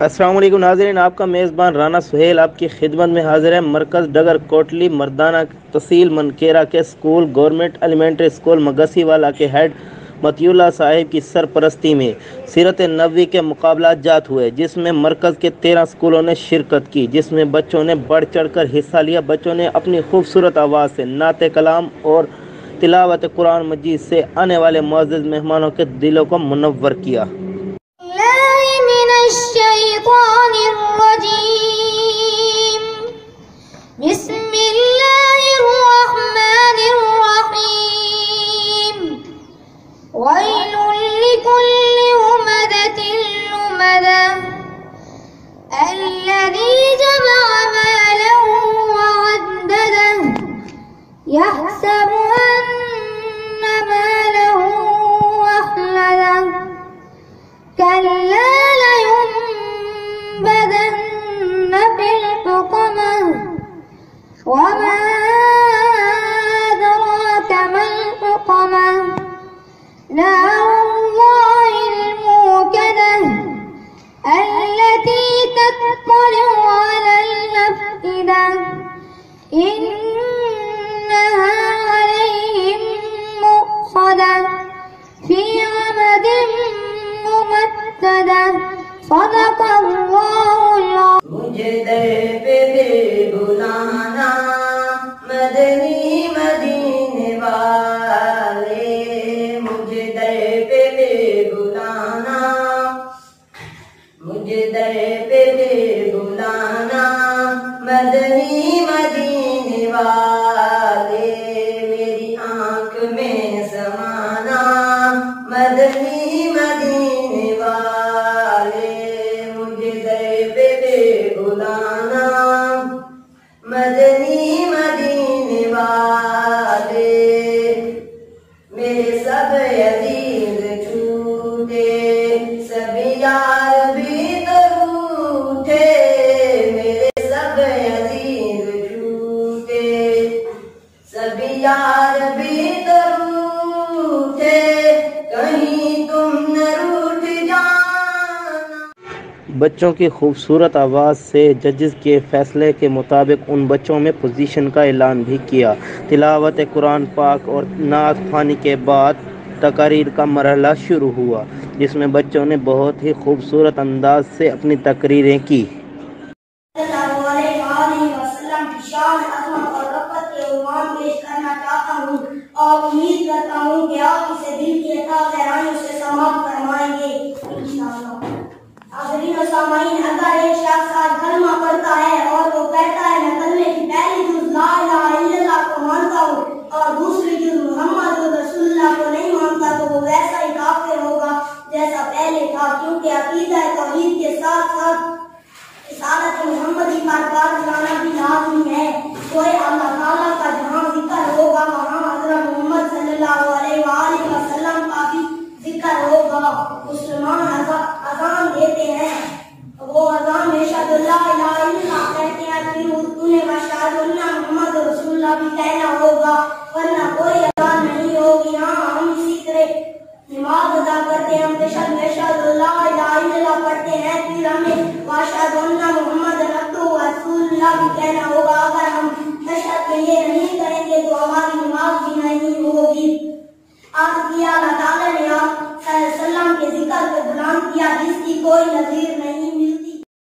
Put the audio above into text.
السلام علیکم ناظرین، آپ کا میزبان رانا سہیل آپ کی خدمت میں حاضر ہے۔ مرکز ڈگر کوٹلی مردانہ تحصیل منکیرا کے school government elementary school Magsi والا کے ہیڈ متی اللہ صاحب کی سرپرستی میں سیرت نبوی کے مقابلات جات ہوئے، جس میں مرکز کے 13 سکولوں نے شرکت کی، جس میں بچوں نے بڑھ چڑھ کر حصہ لیا۔ بچوں نے اپنی خوبصورت آواز سے نعت کلام اور تلاوت قرآن مجید سے آنے والے معزز مہمانوں کے دلوں کو منور کیا۔ الشيطان الرجيم بسم الله الرحمن الرحيم ويل لكل همزة لمزة الذي جمع مالا وعدده يحسب أن ماله أخلده كلا لينبذن في الحطمة وما أدراك ما الحطمة نار الله الموقدة التي تطلع على الأفئدة إنها عليهم مؤصدة في عمد ممددة صدق اللہ العظیم۔ مجھے در پہ دے بلانا مدنی مدینے والے، مجھے در پہ دے بلانا، مجھے در پہ دے بلانا مدنی مدینے والے، میری آنکھ میں سمانا مدنی مدینے والے، مجھے در پہ دے بلانا مدنی مدینے والے، میرے سب عزیز چھوٹے سب یار بھی تو روٹھے، میرے سب عزیز چھوٹے سب یار بھی تو روٹھے، کہیں تم نہ روٹھ جانا۔ بچوں کی خوبصورت آواز سے ججز کے فیصلے کے مطابق ان بچوں میں پوزیشن کا اعلان بھی کیا۔ تلاوت قرآن پاک اور نعت خوانی کے بعد تقاریر کا مرحلہ شروع ہوا، جس میں بچوں نے بہت ہی خوبصورت انداز سے اپنی تقریریں کی۔ صلی اللہ علیہ وسلم کی شان عظمت اور رفعت کے عنوان پیش کرنا چاہتا ہوں اور امید کرتا ہوں کہ آپ اسے دل کی عطا گہرائیوں سے سماعت فرمائیں گے انشاءاللہ۔ حاضرین و سامعین، اگر ایک شخص آج کلمہ پڑھتا ہے اور وہ کہتا ہے میں کلمے کی پہلی جز لا الہ الا اللہ کو مانتا ہوں اور دوسری جز محمد رسول اللہ کو نہیں مانتا، تو وہ ویسا ہی کافر ہوگا جیسا پہلے تھا، کیونکہ عقیدہ توحید کے ساتھ ساتھ رسالت محمدی کا کار لانا بھی لازمی ہے۔ کوئی اللہ تعالیٰ کا جہاں ذکر ہوگا وہاں حضرت محمد صلی اللہ علیہ وآلہ وسلم کا بھی ذکر ہوگا۔ مسلمان اذان دیتے ہیں، وہ اذان میں اشہد لا الہ الا اللہ کہتے ہیں، پھر اردو میں اشہد ان محمد رسول اللہ بھی کہنا ہوگا، ورنہ کوئی اذان نہیں ہوگی۔ ہاں، ہم اسی طرح نماز ادا کرتے ہیں، ہم اشہد لا الہ الا اللہ پڑھتے ہیں، پھر ہمیں واشہد ان محمد عبدہ ورسول اللہ بھی کہنا ہوگا۔ اگر ہم اشہد میں یہ نہیں کریں گے تو ہماری نماز بھی نہیں ہوگی۔ آج کیا اللہ تعالیٰ نے آپ صلی اللہ علیہ وسلم کے ذکر کو بلند کیا جس کی کوئی نظیر نہیں